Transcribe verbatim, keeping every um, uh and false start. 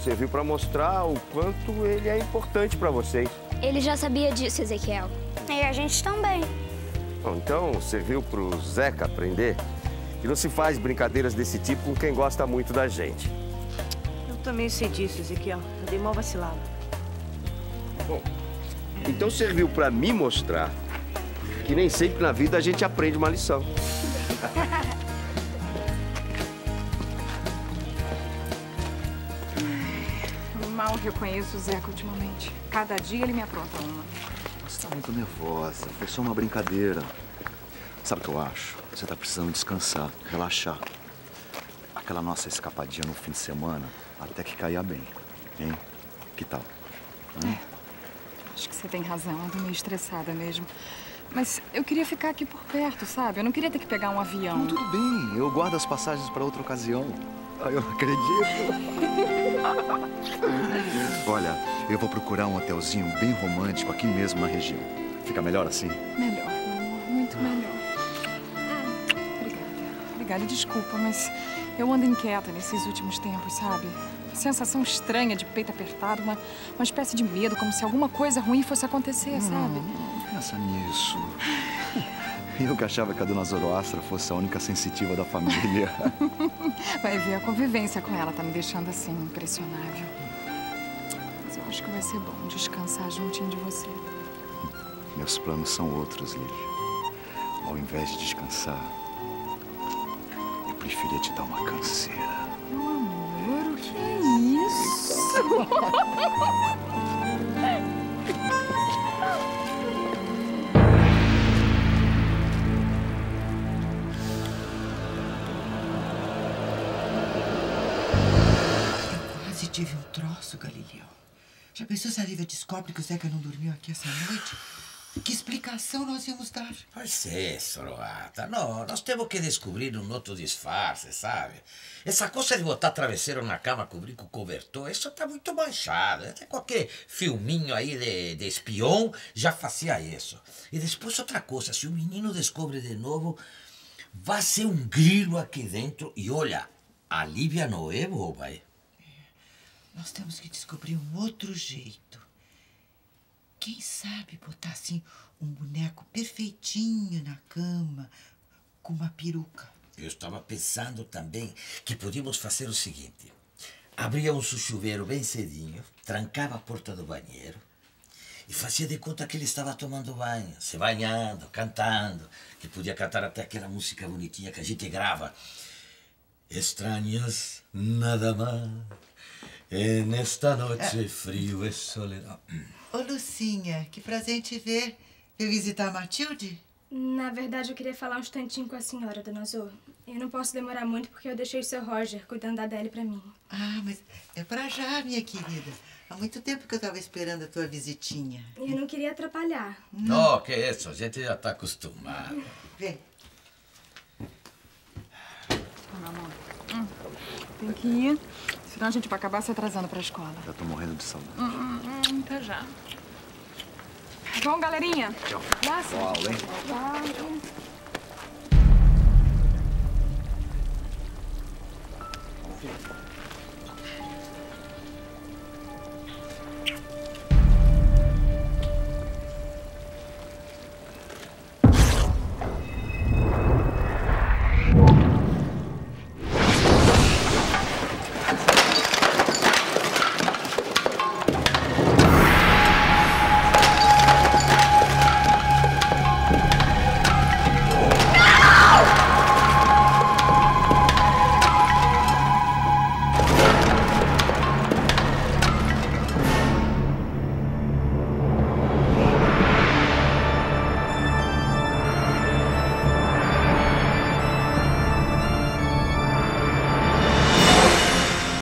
serviu para mostrar o quanto ele é importante para vocês. Ele já sabia disso, Ezequiel. E a gente também. Bom, então, serviu pro Zeca aprender que não se faz brincadeiras desse tipo com quem gosta muito da gente. Eu também sei disso, Ezequiel. Eu dei mal vacilada. Bom, então serviu para me mostrar que nem sempre na vida a gente aprende uma lição. Mal reconheço o Zeca ultimamente. Cada dia ele me apronta uma. Você tá muito nervosa. Foi só uma brincadeira. Sabe o que eu acho? Você tá precisando descansar, relaxar. Aquela nossa escapadinha no fim de semana, até que caía bem. Hein? Que tal? Hum? É. Acho que você tem razão. Ando meio estressada mesmo. Mas eu queria ficar aqui por perto, sabe? Eu não queria ter que pegar um avião. Não, tudo bem. Eu guardo as passagens para outra ocasião. Ah, eu não acredito. Olha, eu vou procurar um hotelzinho bem romântico aqui mesmo na região. Fica melhor assim? Melhor, meu amor. Muito melhor. Obrigada. Obrigada. Desculpa, mas eu ando inquieta nesses últimos tempos, sabe? Sensação estranha de peito apertado, uma, uma espécie de medo, como se alguma coisa ruim fosse acontecer, sabe? Não, não pensa nisso. Eu que achava que a dona Zoroastra fosse a única sensitiva da família. Vai ver, a convivência com ela tá me deixando assim, impressionável. Mas eu acho que vai ser bom descansar juntinho de você. Meus planos são outros, Lili. Ao invés de descansar, eu preferia te dar uma canseira. Meu amor, o que é isso? Tive um troço, Galileu. Já pensou se a Lívia descobre que o Zeca não dormiu aqui essa noite? Que explicação nós íamos dar? Pois é, Soroata. Não, nós temos que descobrir um outro disfarce, sabe? Essa coisa de botar travesseiro na cama, cobrir com cobertor, isso tá muito manchado. Até qualquer filminho aí de, de espião já fazia isso. E depois outra coisa, se o menino descobre de novo, vai ser um grilo aqui dentro. E olha, a Lívia não é boba, hein? Nós temos que descobrir um outro jeito. Quem sabe botar, assim, um boneco perfeitinho na cama, com uma peruca. Eu estava pensando também que podíamos fazer o seguinte. Abríamos o chuveiro bem cedinho, trancava a porta do banheiro e fazia de conta que ele estava tomando banho, se banhando, cantando, que podia cantar até aquela música bonitinha que a gente grava. Estranhas, nada mais. E nesta noite frio e soledade. Ô, Lucinha, que prazer em te ver. Veio visitar a Matilde? Na verdade, eu queria falar um instantinho com a senhora, dona Zô. Eu não posso demorar muito porque eu deixei o seu Roger cuidando da Adele pra mim. Ah, mas é pra já, minha querida. Há muito tempo que eu tava esperando a tua visitinha. E eu não queria atrapalhar. Não, que isso, a gente já tá acostumado. Vem. Meu amor, hum, tem que ir. Senão a gente vai acabar se atrasando pra escola. Já tô morrendo de saudade. Hum, hum, hum, até já. Bom, galerinha. Tchau. Graças. Boa aula, hein? Tchau.